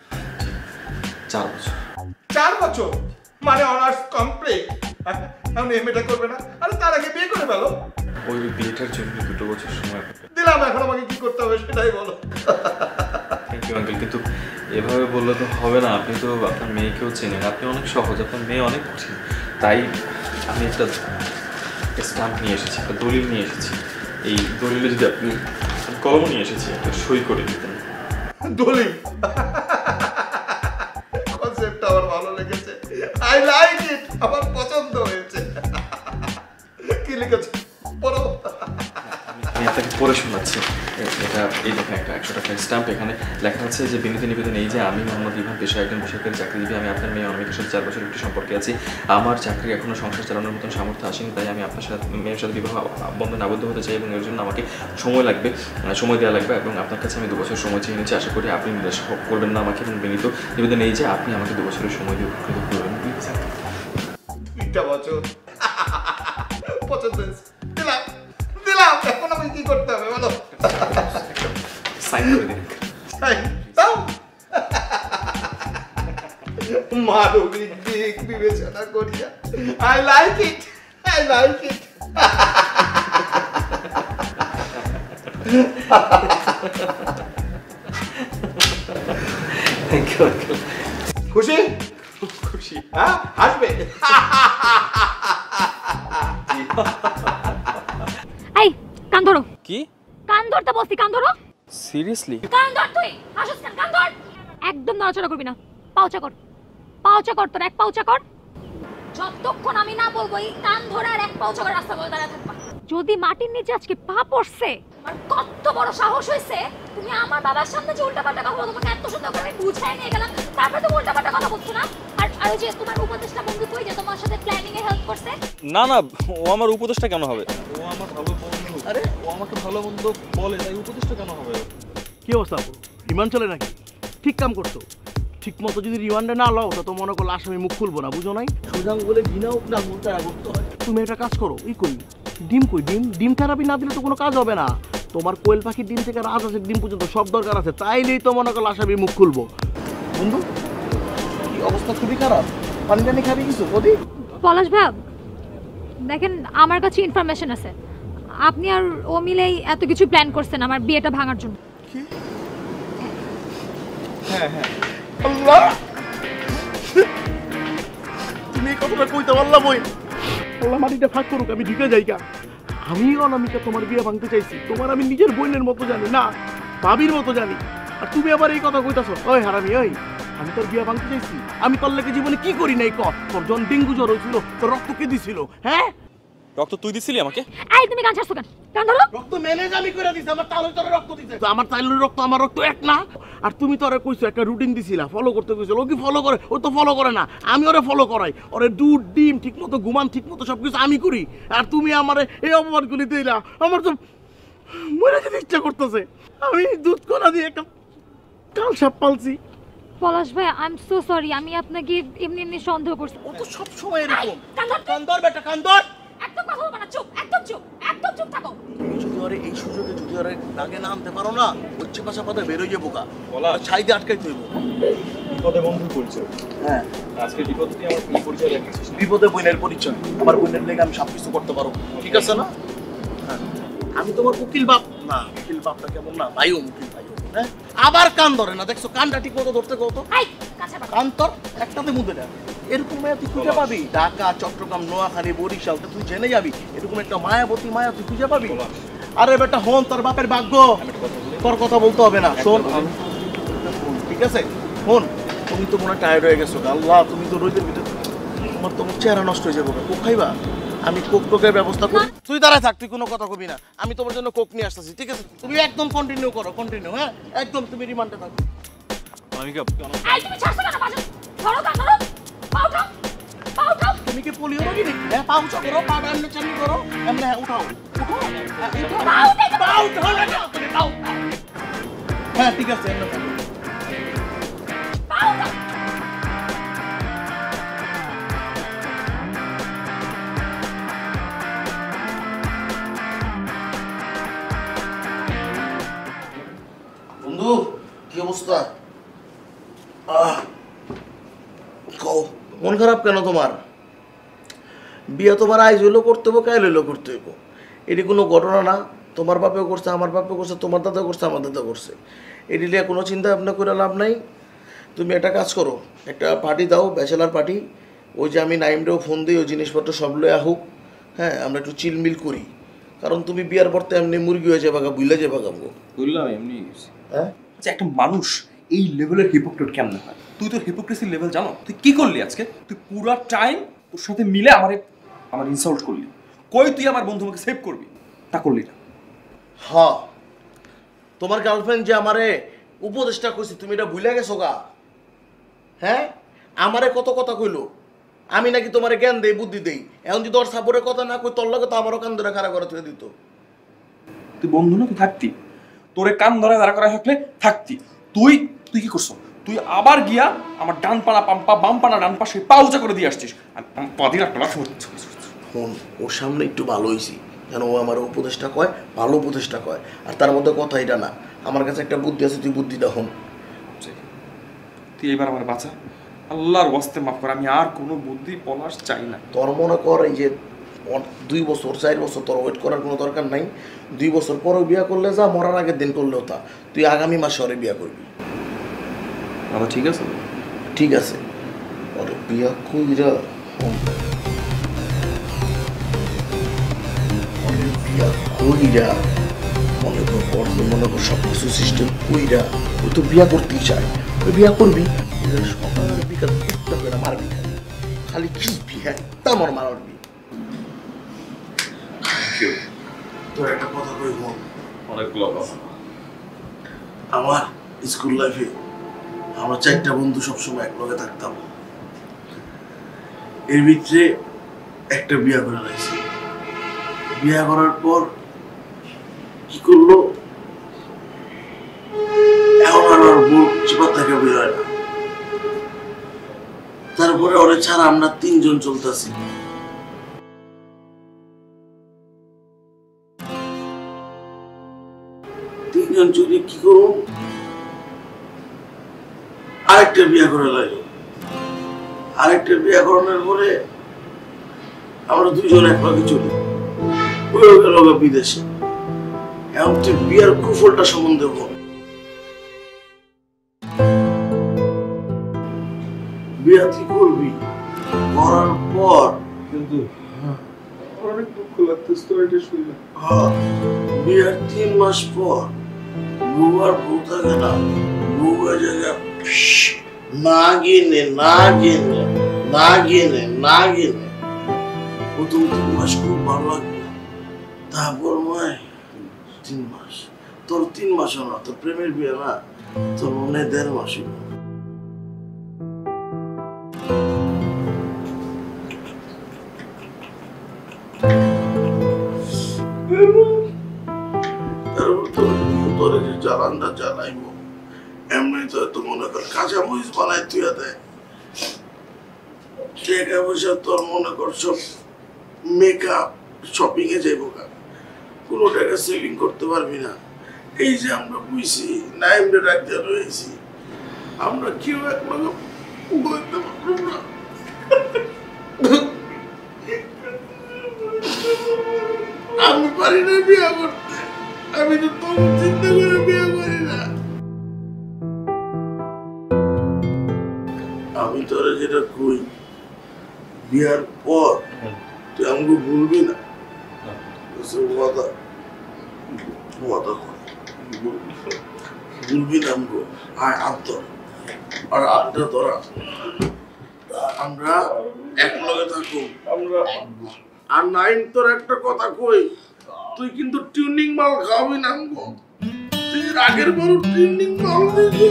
[SPEAKER 8] 4 বছর।
[SPEAKER 7] 4 বছর মানে অনার্স কমপ্লিট। এখন এমএটা করবে না? আরে তার আগে বিয়ে করে ফেলো।
[SPEAKER 8] ওই বিয়েটার জন্য 2 বছর সময়
[SPEAKER 7] দিলাম, এখন আমাকে কি করতে হবে সেটাই বলো।
[SPEAKER 8] থ্যাংক ইউ আঙ্কেল, কিন্তু এভাবে বললে তো হবে না। আপনি তো আপনার মেয়েকেও চেনেন, আপনি অনেক সহজ, আপনার মেয়ে অনেক কঠিন। তাই আমি একটা স্ট্যাম্প নিয়ে এসেছি, একটা দলিল নিয়ে এসেছি। এই দলিলে যদি আপনি কলম নিয়ে এসেছি, একটা সই করে দিতেন।
[SPEAKER 7] দলিল কনসেপ্টটা আমার ভালো লেগেছে। আই লাইক ইট, আমার পছন্দ হয়েছে। কি লিখেছে পড়ো।
[SPEAKER 8] আমি আপনাকে পড়ে শোনাচ্ছি। এটা এই দেখেন, একটা 100 টাকার স্ট্যাম্প। এখানে লেখা আছে যে বিনীত নিবেদন এই যে আমি মোহাম্মদ ইভান পেশায় একজন বেসরকারি চাকরিজীবী, আমি আপনার মেয়ে অনামিকার সাথে 4 বছর একটি সম্পর্কে আছি। আমার চাকরি এখনো সংসার চালানোর মতন সামর্থ্য আসেনি, তাই আমি আপনার সাথে মেয়ের সাথে বিবাহ বন্ধনে আবদ্ধ হতে চাই এবং এর জন্য আমাকে সময় দেওয়া লাগবে এবং আপনার কাছে আমি 2 বছর সময় চেয়ে নিচ্ছি। আশা করি আপনি নিরাশ করবেন না আমাকে এবং বিনীত নিবেদন এই যে আপনি আমাকে 2 বছরের সময় দিয়ে উপকৃত করবেন।
[SPEAKER 7] 2 বছর পছন্দ হয়েছে। দিলাম, এখন আমি কি করতে হবে বলো?
[SPEAKER 8] সাইন করে দিন।
[SPEAKER 7] মানবিক দিক বিবেচনা করিয়া I like it, I like it.
[SPEAKER 8] Thank you uncle.
[SPEAKER 7] খুশি?
[SPEAKER 8] খুশি।
[SPEAKER 7] হ্যাঁ, হাসবে।
[SPEAKER 1] এই কান ধরো।
[SPEAKER 2] কি?
[SPEAKER 1] কান ধরতে বলছি, কান ধরো।
[SPEAKER 2] সিরিয়াসলি?
[SPEAKER 1] কান ধর তুই। হাসিস কেন? কান ধর। একদম নড়াচড়া করবি না। পাউচা কর তোর, 1 পাউচা কর। যতক্ষণ আমি না বলবো এই কান ধরে আর 1 পাউচা করে রাস্তা বলে দাঁড়ায় থাকবা। যদি মাটির নিচে আজকে পা পড়ছে, আমার কত বড় সাহস হয়েছে তুমি আমার বাবার সামনে যে উল্টাপাল্টা কথা বলো। তোমাকে এত সুন্দর করে আমি বুঝাই নিয়ে গেলাম, তারপরে তো উল্টাপাল্টা কথা বলছো না। আর ওই যে তোমার উপদেশটা বন্ধু কই যে তোমার সাথে প্ল্যানিং এ হেল্প করছে?
[SPEAKER 2] না, ও আমার উপদেশটা কেন হবে? ও আমার ভালো বন্ধু। আরে ও আমাকে ভালো মন্দ বলে, তাই উপদেশটা কেন হবে?
[SPEAKER 9] কি অবস্থা? রিমান্ড চলে নাকি? ঠিক কাম করতো। ঠিক মতো যদি রিমান্ডে না লও তো মনে করলো আসামি মুখ খুলবো না, বুঝো নাই? সুজাং বলে ঘৃণাও না বলতে করতে হয়। তুমি একটা কাজ করো, কই ডিম থেরাপি না দিলে তো কোনো কাজ হবে না। তোমার কোয়েল পাখির ডিম থেকে রাজহাঁসের ডিম পর্যন্ত সব দরকার আছে, তাইলেই তো মনে করলো আসামি মুখ খুলবো। বন্ধু কি অবস্থা? খুবই খারাপ। পানি টানি খাবি কিছু?
[SPEAKER 1] পলাশ ভাই দেখেন, আমার কাছে ইনফরমেশন আছে আপনি আর ও মিলেই এত কিছু প্ল্যান করছেন আমার বিয়েটা ভাঙার জন্য।
[SPEAKER 9] হ্যাঁ, আল্লাহ, তুমি এই কথাটা কইতে পারলা বই? আল্লাহ মাটিটা ফাঁক করুক, আমি ঢুকে যাইগা। আমি অনামিকা তোমার বিয়ে ভাঙতে চাইছি, তোমার আমি নিজের বোনের মতো জানি না, ভাবির মতো জানি, আর তুমি আবার এই কথা কইতাছো? ওই হারামি, ওই আমি তোর বিয়ে ভাঙতে চাইছি? আমি তোর লেগে জীবনে কি করি নাই? তোর যখন ডেঙ্গু জ্বর হয়েছিল তোর রক্ত কে দিছিল? হ্যাঁ,
[SPEAKER 8] রক্ত তুই দিছিলি আমাকে?
[SPEAKER 1] এই তুমি গান ছাড়ছো কেন? গান ধরো।
[SPEAKER 9] রক্ত ম্যানেজ আমি করে দিছি, আমার তালুর তোরে রক্ত দিছে। তো আমার তালুর রক্ত আমার রক্ত এক না। আর তুমি তোরে কইছো একটা রুটিন দিছিলা, ফলো করতে কইছো। ও কি ফলো করে? ও তো ফলো করে না, আমি ওরে ফলো করাই। ওরে দুধ ডিম ঠিকমতো ঘুমান ঠিকমতো সবকিছু আমি করি, আর তুমি আমারে এই অপমানগুলি দিলা। আমার তো মরে যেতে ইচ্ছা করতেছে। আমি দুধ কোনা দিয়ে একটা কাল সাপ পালছি।
[SPEAKER 1] পলাশ ভাই, আই এম সো সরি, আমি আপনাকে এমনি এমনি সন্দেহ করছি।
[SPEAKER 9] ও তো সব সময় এরকম।
[SPEAKER 1] কান্দর
[SPEAKER 9] কান্দর বেটা কান্দর।
[SPEAKER 1] একদম কথা বলবা না, চুপ, একদম চুপ, একদম চুপ থাকো।
[SPEAKER 9] তুমি যদি ওরে এই সুযোগে যদি ওরে দাগে না আনতে পারো না, ওই চেপা চাপাতে বেরোয় যাবো কা। ছাইদে আটকাই তুইব।
[SPEAKER 2] বিপদে বন্ধুর পরিচয়।
[SPEAKER 9] হ্যাঁ,
[SPEAKER 2] আজকে বিপদে তুই আমার কি পরিচয় দেখাচ্ছিস?
[SPEAKER 9] বিপদে বোনের পরিচয়। আমার বোনের লেগে আমি সব কিছু করতে পারো, ঠিক আছে না? হ্যাঁ, আমি তোমার উকিল বাপ না। উকিল বাপটা কেমন না, ভাইও উকিল ভাইও। হ্যাঁ, আবার কান ধরে না, দেখছো কানটা ঠিক মতো ধরতে কত
[SPEAKER 1] এই কাছে বাবা।
[SPEAKER 9] কান তোর একটাতে মুদে না। এরকম মায়া তুই খুঁজে পাবি? ঢাকা, চট্টগ্রাম, নোয়াখালী, বরিশাল তুই জেনে যাবি এরকম একটা মায়াবতী মায়া তুই খুঁজে পাবি? আরে বেটা হন, তোর বাপের ভাগ্য। তোর কথা বলতে হবে না, শোন। ঠিক আছে শোন, তুমি তো মনে টায়ার্ড হয়ে গেছো। আল্লাহ, তুমি তো রোদের ভিতরে, তোমার তো চেহারা নষ্ট হয়ে যাবে। কোক খাইবা? আমি কোক টোকের ব্যবস্থা করি। তুই দাঁড়ায় থাক, তুই কোনো কথা কবি না। আমি তোমার জন্য কোক নিয়ে আসতেছি, ঠিক আছে? তুমি একদম কন্টিনিউ করো, কন্টিনিউ। হ্যাঁ, একদম তুমি রিমান্ডে থাকো।
[SPEAKER 2] অনামিকা,
[SPEAKER 1] এই তুমি ছাড়ছো কেন? বাজে ধরো, গান ধরো, পাও উঠাও, পাও উঠাও।
[SPEAKER 9] তুমি কি পোলিও রোগী নাকি? হ্যাঁ, পা উঁচা করো, পাটা এমনি চালু করো, এমনি। হ্যাঁ, উঠাও উঠাও। হ্যাঁ, উঠাও। পা উঠাও না কেন? তুমি পা উঠাও। হ্যাঁ, ঠিক আছে, এমনি থাকো।
[SPEAKER 1] পাও উঠাও।
[SPEAKER 5] বন্ধু, কি অবস্থা? কও, মন খারাপ কেন তোমার? বিয়ে তোমার আইজ হইলো করতে হইব, কাইল হইলো করতে হইব। এটি কোনো ঘটনা না। তোমার বাপেও করছে, আমার বাপেও করছে, তোমার দাদা করছে, আমার দাদা করছে। এটি নিয়ে কোনো চিন্তা ভাবনা করে লাভ নাই। তুমি একটা কাজ করো, একটা পার্টি দাও, ব্যাচেলার পার্টি। ওই যে আমি নাইমরেও ফোন দিই, ওই জিনিসপত্র সব লয়ে আহুক। হ্যাঁ, আমরা একটু চিলমিল করি। কারণ তুমি বিয়ার পর তো এমনি মুরগি হয়ে যাবা, বুইলা যাবা গামগো।
[SPEAKER 6] বললাম এমনি।
[SPEAKER 5] হ্যাঁ,
[SPEAKER 6] যে একটা মানুষ এই লেভেলের হিপোক্রেট কেমন হয়? তুই তোর হিপোক্রেসির লেভেল জানো? তুই কি করলি আজকে? তুই পুরো টাইম তোর সাথে মিলে আমার ইনসাল্ট করলি। কই তুই আমার বন্ধু আমাকে সেভ করবি, তা করলি না।
[SPEAKER 5] হ্যাঁ, তোমার গার্লফ্রেন্ড যে আমারে উপদেশটা কইছে, তুমি এটা ভুলে গেছো গা? হ্যাঁ, আমারে কত কথা কইলো। আমি নাকি তোমারে জ্ঞান দেই, বুদ্ধি দেই। এখন যদি ওর সাপোর্টের কথা না কই, তোর লগে তো আমারও কান ধরে খাড়া করে তুলে দিত।
[SPEAKER 6] তুই বন্ধু না, তুই থাকতি। তোরে কান ধরে দাঁড়া করা থাকলে থাকতি। তুই তুই কি করছো? তুই আবার গিয়া আমার ডান পানা পাম্পা, বাম পানা ডান পাশে পা উঁচা করে দিয়ে আসছিস। পা দিয়ে রাখতে
[SPEAKER 5] ফোন ওর সামনে একটু ভালো হয়েছি, যেন ও আমার উপদেশটা কয়, ভালো উপদেশটা কয়। আর তার মধ্যে কথা এটা না, আমার কাছে একটা বুদ্ধি আছে, তুই বুদ্ধিটা হন।
[SPEAKER 6] তুই এবার আমার বাঁচা, আল্লাহর ওয়াস্তে মাফ কর। আমি আর কোনো বুদ্ধি পলাশ চাই না।
[SPEAKER 5] তোর মনে কর এই যে 2 বছর 4 বছর তোর ওয়েট করার কোনো দরকার নাই। 2 বছর পরেও বিয়া করলে যা, মরার আগের দিন করলেও তা। তুই আগামী মাসে ওরে বিয়া করবি।
[SPEAKER 6] দাদা ঠিক আছে?
[SPEAKER 5] ঠিক আছে, ওরে বিয়া কইরা বিয়া কইরা মনে কর সব কিছু সিস্টেম কইরা ওই তো বিয়া করতেই চায়। ওই বিয়া করবি, সকাল বিকাল একটা করে মারবি, খালি খিসবি, একটা মারবি। তোর একটা কথা কই মন,
[SPEAKER 6] অনেকগুলো কথা।
[SPEAKER 5] আমার স্কুল লাইফে আমরা 4টা বন্ধু সবসময় একলগে থাকতাম। এর ভিতরে একটা বিয়া করে লাইছে। বিয়া করার পর কি করলো, এখন আর ওর বউ চিপা থেকে বের হয় না। তারপরে ওরে ছাড়া আমরা 3 জন চলতেছি। তিনজন চলে কি করবো, আরেকটা বিয়া করে লাগলো। আরেকটা বিয়া করানোর পরে আমরা 2 জন একলগে চলি। ওই গেল বিদেশে। এখন তুই বিয়ার কুফলটা সম্বন্ধে বল। বিয়া তুই করবি, করার পর
[SPEAKER 6] কিন্তু অনেক দুঃখ লাগতেছে তো এটা শুনে।
[SPEAKER 5] বিয়ার 3 মাস পর বউ আর বউ থাকে না, বউ হয়ে জায়গা না গেনে না গেনে না গেনে না গেনে। প্রথম 3 মাস খুব ভালো লাগবে, তারপর মনে 3 মাস, তোর 3 মাসও না, তোর প্রেমের বিয়ে না, তোর মনে 1.5 মাস হইব। তোরে যে জ্বালানটা জ্বালাইব, এমনি তো মনে কর কাঁচা মরিচ বানাই তুইয়া দেয়, টাকা পয়সা তোর মনে কর সব মেকআপ শপিং এ যাইব, কোনো টাকা সেভিং করতে পারবি না। এই যে আমরা বুঝছি নাইমটা রাখতে রয়েছি, আমরা কেউ এক লগে বলতে পারবো না। আমি পারি না বিয়া করতে, আমি তো তোর চিন্তা করে বিয়া করি না। আমি তোরা যেটা কই, বিয়ার পর তুই আমাকে ভুলবি না, ভুলবি না আমাকে। আর আড্ডা তোরা আমরা এক লগে থাকবো। আর নাইন তোর একটা কথা কই, তুই কিন্তু টিউনিং মাল খাওয়াবি না আমাকে, তুই আগের বার টিউনিং মাল দিস।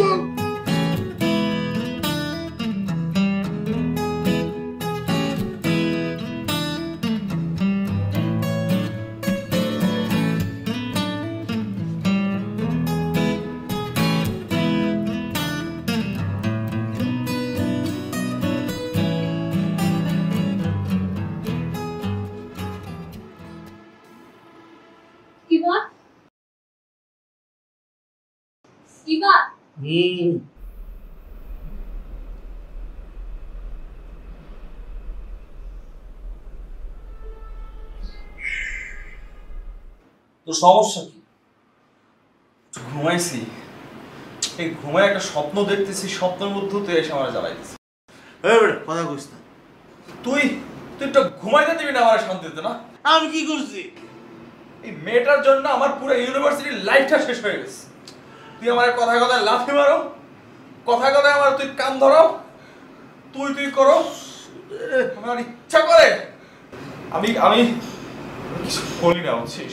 [SPEAKER 2] তো সমস্যা কি? ঘুমাইছি, এই ঘুমায় একটা স্বপ্ন দেখতেছি, স্বপ্নের মধ্যে তুই এসে আমার জ্বালাইতেছিস।
[SPEAKER 5] কথা কইস না,
[SPEAKER 2] তুই একটা ঘুমাইতে দিবি না আমার শান্তিতে না?
[SPEAKER 5] আমি কি করছি?
[SPEAKER 2] এই মেয়েটার জন্য আমার পুরো ইউনিভার্সিটির লাইফটা শেষ হয়ে গেছে। তুই আমার কথায় কথায় লাথি মারো, কথায় কথায় আমার তুই কান ধরাও, তুই করো, আমার ইচ্ছা করে আমি আমি কিছু বলি না, বুঝছিস?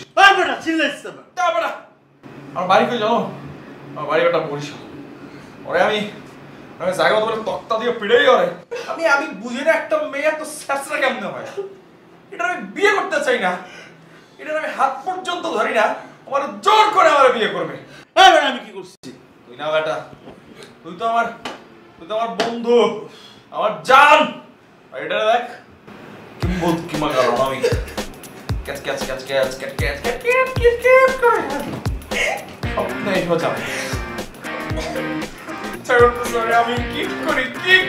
[SPEAKER 2] আমার বাড়ি কই যাও? আমার বাড়ি একটা বরিশাল। ওরে আমি জায়গা মতো তক্তা দিয়ে পিড়েই ওরে আমি বুঝি না একটা মেয়ে তো স্যাঁচরা কেমনে হয়। এটা আমি বিয়ে করতে চাই না, এটা আমি হাত পর্যন্ত ধরি না, আমার জোর করে আমার বিয়ে করবে।
[SPEAKER 5] আমি কি করছি?
[SPEAKER 2] তুই না বেটা, তুই তো আমার বন্ধু, আমার জান। এটা দেখ কি মজা আমি catch catch catch catch catch catch catch catch catch catch করে আপনি এসো যাও। সরি আমি কি করি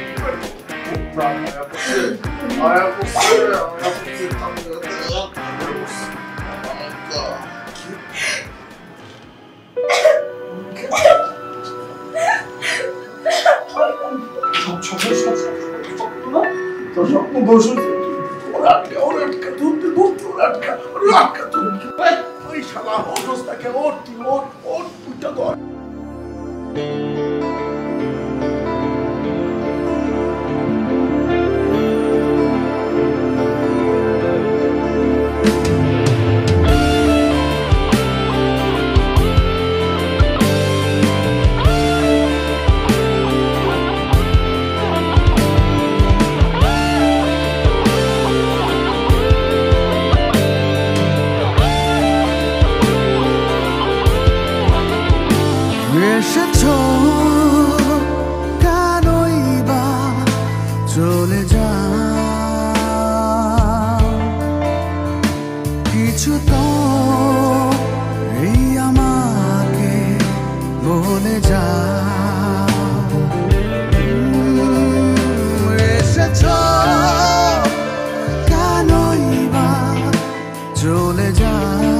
[SPEAKER 5] স্বপ্ন দোষ ওই শালা অবস্থাকে ওর দুটা দর।
[SPEAKER 10] চলে যা, কিছু তো এই আমাকে বলে যা। এসেছ কেনই বা চলে যা,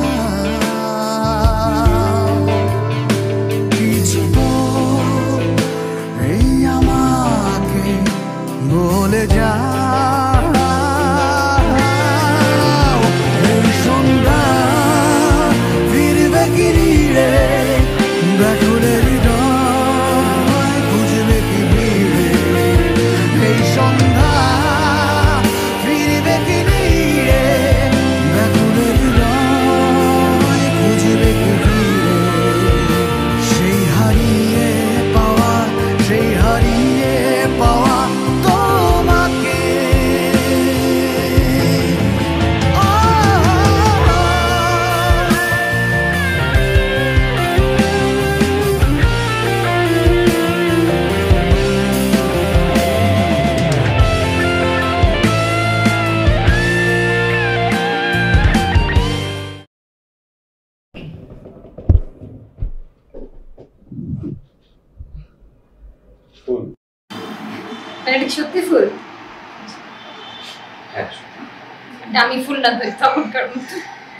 [SPEAKER 10] কিছু তো এই আমাকে বলে যা। এই সন্ধ্যা ফিরবে কি রে, ব্যাকুলের হৃদয়
[SPEAKER 1] এটা সত্যি ফুল?
[SPEAKER 2] হ্যাঁ
[SPEAKER 1] দামি ফুল না তো তখনকার মতো।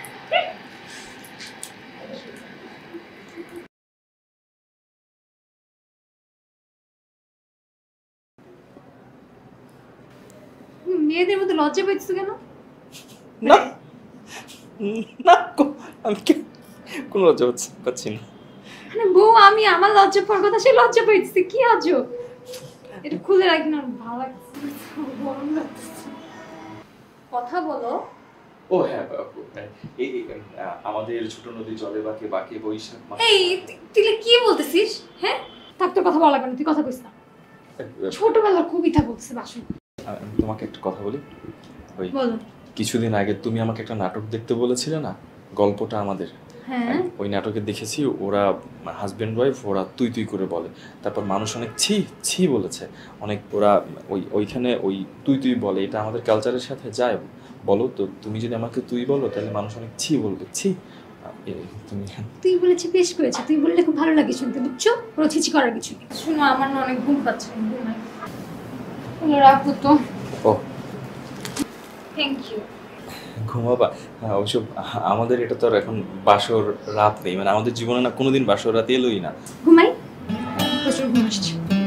[SPEAKER 1] মেয়েদের মধ্যে লজ্জা পাইছো কেন?
[SPEAKER 2] না না আমি কোনো লজ্জা পাচ্ছি না।
[SPEAKER 1] মানে বউ আমি আমার লজ্জা পাওয়ার কথা, সে লজ্জা পাইছে, কি আজব। এটা খুলে রাখি না, ভালো লাগছে, গরম লাগছে। কথা বলো।
[SPEAKER 2] ও হ্যাঁ এই আমাদের ছোট নদী জলে বাঁকে বাঁকে বৈশাখ মাসে।
[SPEAKER 1] এই তুই কি বলতেছিস? হ্যাঁ থাক, তোর কথা বলা কেন, তুই কথা কইস না। ছোটবেলার কবিতা বলছে বাসু।
[SPEAKER 2] আমি তোমাকে একটা কথা বলি। ওই
[SPEAKER 1] বলো।
[SPEAKER 2] কিছুদিন আগে তুমি আমাকে একটা নাটক দেখতে বলেছিলে না, গল্পটা আমাদের।
[SPEAKER 1] হ্যাঁ
[SPEAKER 2] ওই নাটকে দেখেছি ওরা হাজবেন্ড ওয়াইফ, ওরা তুই তুই করে বলে, তারপর মানুষ অনেক ছি ছি বলেছে অনেক। ওরা ওইখানে ওই তুই তুই বলে, এটা আমাদের কালচারের সাথে যায় বলো তো? তুমি যদি আমাকে তুই বলো তাহলে মানুষ অনেক ছি বলবে, ছি। তুমি
[SPEAKER 1] তুই বলেছি বেশ করেছে, তুই বললে খুব ভালো লাগে শুনতে, বুঝছো? কোনো ছিছি করার কিছু নেই। শোনো আমার না অনেক ঘুম পাচ্ছে, ঘুমাই। রাখো তো।
[SPEAKER 2] ও
[SPEAKER 1] থ্যাংক ইউ।
[SPEAKER 2] ঘুমাবা? হ্যাঁ অবশ্য আমাদের এটা তো আর এখন বাসর রাত নেই, মানে আমাদের জীবনে না কোনোদিন বাসর রাত এলোই না।
[SPEAKER 1] ঘুমাই, প্রচুর ঘুম আসছে।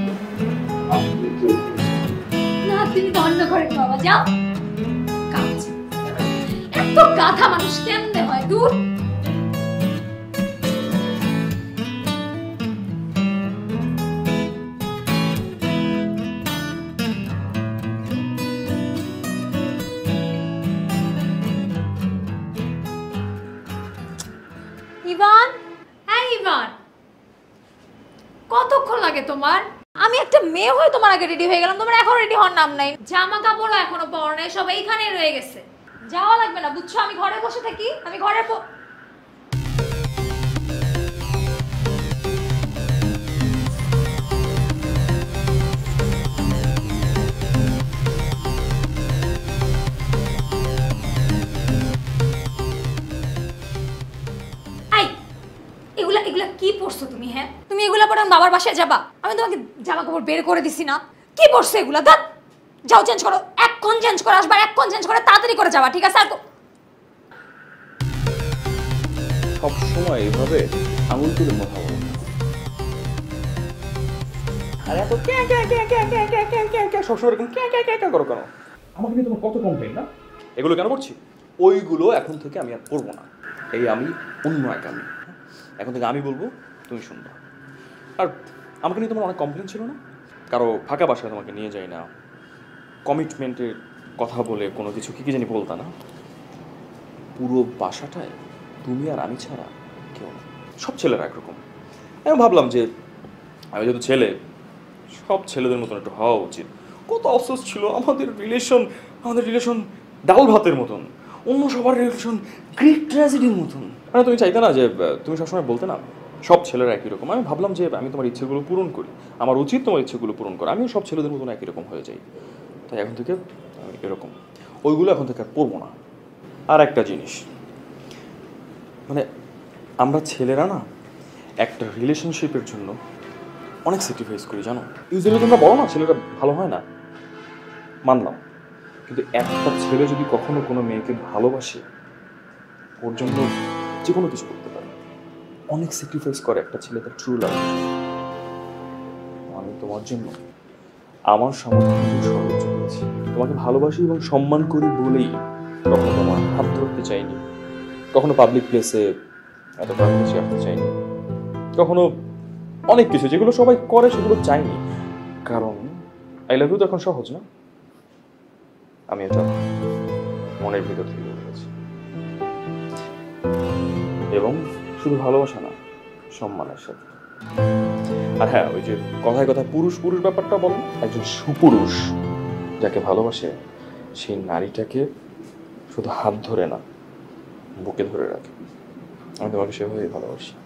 [SPEAKER 1] না তুমি তো অন্য ঘরে বাবা যাও। কাজ এত গাধা মানুষ কেমনে হয় দূর। ইভান, হ্যাঁ ইভান, কতক্ষণ লাগে তোমার? আমি একটা মেয়ে হয়ে তোমার আগে রেডি হয়ে গেলাম, তোমার এখন রেডি হওয়ার নাম নাই। জামা কাপড়ও এখনো পরো নাই, সব এইখানেই রয়ে গেছে। যাওয়া লাগবে না বুঝছো, আমি ঘরে বসে থাকি, আমি ঘরে এগুলা এগুলা কি পড়ছো তুমি? হ্যাঁ তুমি এগুলা পরে বাবার বাসায় যাবা? আমি তোমাকে জামা কাপড় বের করে দিছি না? কি পড়ছো এগুলা? দাঁত যাও চেঞ্জ করো, এক্ষণ চেঞ্জ করে আসবা, এক্ষণ চেঞ্জ করে তাড়াতাড়ি করে যাবা, ঠিক আছে? আর
[SPEAKER 2] সব সময় এইভাবে আঙুল তুলে কথা বলো। আরে এত ক্যা ক্যা ক্যা ক্যা ক্যা ক্যা ক্যা ক্যা ক্যা সবসময় এরকম ক্যা ক্যা ক্যা ক্যা করো কেন? আমাকে নিয়ে তোমার কত কমপ্লেইন না? এগুলো কেন করছি? ওইগুলো এখন থেকে আমি আর করবো না। এই আমি অন্য এক আমি, এখন থেকে আমি বলবো, তুমি শুনবা। আর আমাকে নিয়ে তোমার অনেক কমপ্লেইন ছিল না? কারো ফাঁকা বাসায় তোমাকে নিয়ে যাই না, কমিটমেন্টের কথা বলে কোনো কিছু কি জানি বলতা না। পুরো বাসাটায় তুমি আর আমি ছাড়া কেউ না, সব ছেলেরা একরকম। আমি ভাবলাম যে আমি যেহেতু ছেলে, সব ছেলেদের মতন একটু হওয়া উচিত। কত অফসোস ছিল আমাদের রিলেশন ডাল ভাতের মতন, অন্য সবার রিলেশন গ্রেট ট্র্যাজেডির মতন। মানে তুমি চাইতে না যে তুমি সবসময় বলতে না সব ছেলেরা একই রকম। আমি ভাবলাম যে আমি তোমার ইচ্ছেগুলো পূরণ করি, আমার উচিত তোমার ইচ্ছেগুলো পূরণ করা। আমিও সব ছেলেদের মতন একই রকম হয়ে যাই, তাই এখন থেকে আমি এরকম ওইগুলো এখন থেকে আর পড়বো না। আর একটা জিনিস, মানে আমরা ছেলেরা না একটা রিলেশনশিপের জন্য অনেক স্যাক্রিফাইস করি, জানো? ইউজুয়ালি তোমরা বলো না ছেলেরা ভালো হয় না, মানলাম, কিন্তু একটা ছেলে যদি কখনো কোনো মেয়েকে ভালোবাসে, ওর জন্য যে কোনো কিছু করতে পারে, অনেক স্যাক্রিফাইস করে একটা ছেলে তার ট্রু লাভ। আমি তোমার জন্য আমার সামর্থ্য সর্বোচ্চ করেছি। তোমাকে ভালোবাসি এবং সম্মান করি বলেই কখনো তোমার হাত ধরতে চাইনি, কখনো পাবলিক প্লেসে এত কাছাকাছি আসতে চাইনি, কখনো অনেক কিছু যেগুলো সবাই করে সেগুলো চাইনি। কারণ আই লাভ ইউ তো এখন সহজ না, আমি এটা মনের ভিতর থেকে বলেছি। এবং শুধু ভালোবাসা না, সম্মানের সাথে। আর হ্যাঁ, ওই যে কথায় কথায় পুরুষ পুরুষ ব্যাপারটা বলেন, একজন সুপুরুষ যাকে ভালোবাসে সেই নারীটাকে শুধু হাত ধরে না, বুকে ধরে রাখে। আমি তোমাকে সেভাবেই ভালোবাসি।